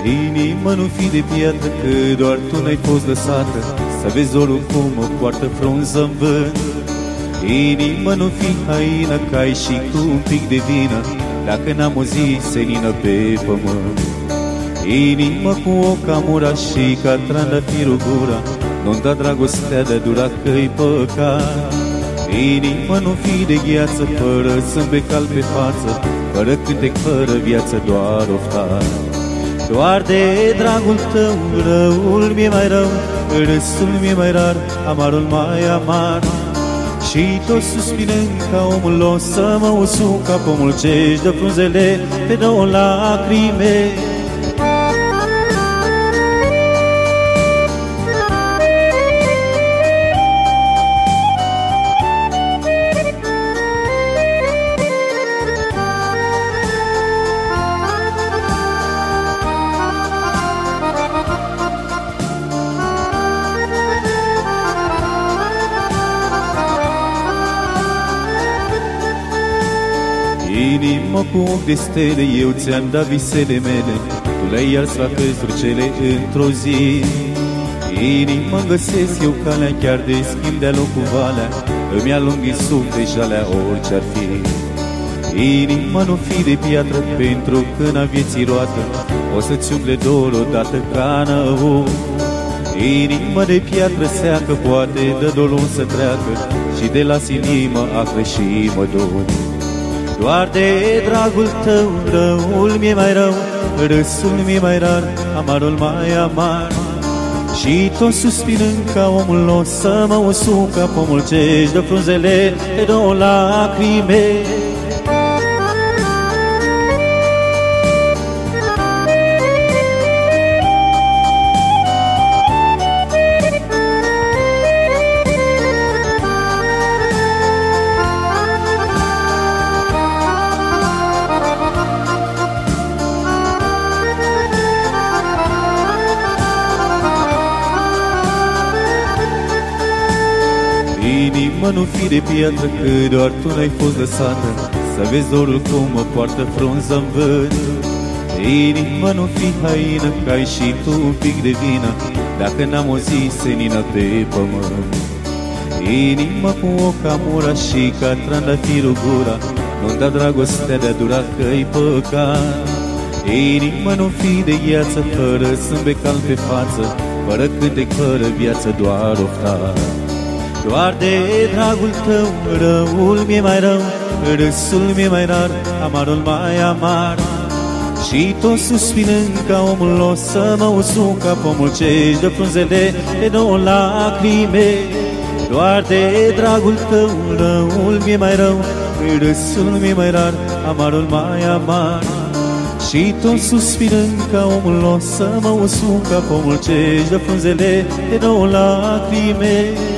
Inimă, nu fi de piatră, că doar tu n-ai fost lăsată să vezi dorul cum mă poartă frunză în vânt. Inimă, nu fi haină, că ai și tu un pic de vină dacă n-am o zi senină pe pământ. Inimă, cu ochi amura și ca trandafirul gura, nu-mi da dragostea de dura că-i păcat. Inimă, nu fi de gheață, fără zâmbet cald pe față, fără cântec, fără viață, doar oftat. Doar de dragul tău, răul mi-e mai rău, râsul mi-e mai rar, amarul mai amar. Și tot suspinând ca omul, o să mă usuc ca pomul ce-și dă frunzele pe două lacrime. Inimă, cu ochi de stele, eu ți-am dat visele mele, tu le-ai ars la căzuri cele într-o zi. Inimă, găsesc eu calea, chiar de schimb de-a loc cu valea, îmi alunghi suflet jalea orice-ar fi. Inimă, nu fi de piatră, pentru câna vieții roată o să-ți umple dor odată ca nău. Inimă de piatră seacă, poate dă dolul să treacă și de las inimă acră și mă dor. Doar de dragul tău, răul mi-e mai rău, râsul mi-e mai rar, amarul mai amar. Și tot suspinând ca omul, o să mă usuc ca pomul ce-și dă frunzele pe două lacrime. Inimă, nu fi de piatră, că doar tu n-ai fost lăsată să vezi dorul cum mă poartă frunză în vânt. Inimă, nu fi haină, că ai și tu un pic de vină dacă n-am o zi senină pe pământ. Inimă, cu ochi amura și ca trandafirul gura, nu-mi da dragostea de-a dura că-i păcat. Inimă, nu fi de gheață, fără zâmbet cald pe față, fără cântec, fără viață, doar oftat. Doar de dragul tău, răul mi-e mai rău, râsul mi-e mai rar, amarul mai amar. Și tot suspinând ca omul, o să mă usuc ca pomul ce-și dă frunzele pe două lacrime. Doar de dragul tău, răul mi-e mai rău, râsul mi-e mai rar, amarul mai amar. Și tot suspinând ca omul, o să mă usuc ca pomul ce-și dă frunzele pe două lacrime.